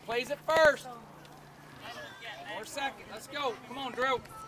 plays it first. Or second. Let's go. Come on, Drew.